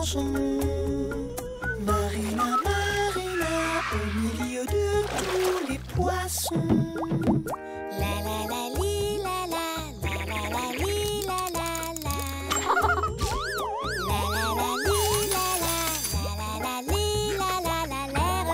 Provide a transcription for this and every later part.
chanson. Marina, Marina, au milieu de tous les poissons. La la la li la la la la la li la la la. La la la li la la la la la li la la la l'air.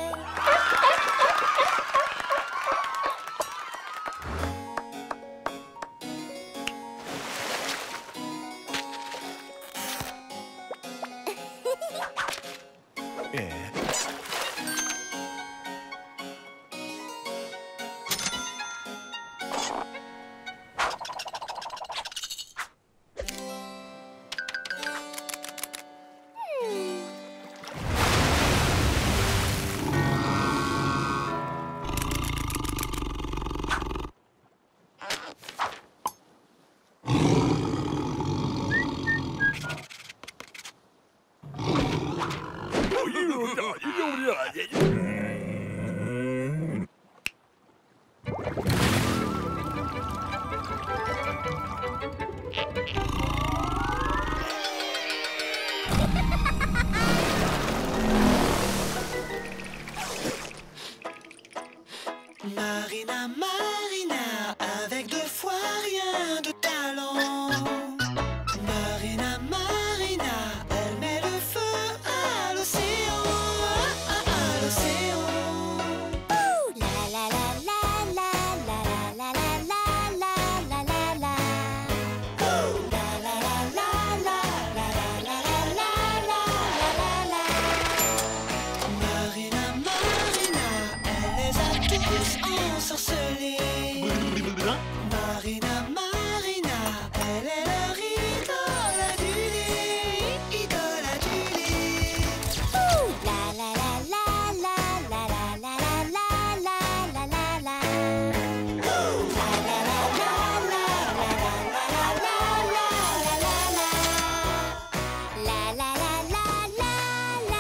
Marina, Marina, avec deux fois rien de talent. Marina, Marina, elle met le feu à l'océan, à l'océan. La la la la la la la la la la la la la. La la la la la la la la la la la. Marina, Marina, elle les a tous ensorcelés. Marina, Marina, elle est leur idole adulée, idole adulée. La la la la la la la la la la la la la. La la la la la la la la la la la. La la la la la la.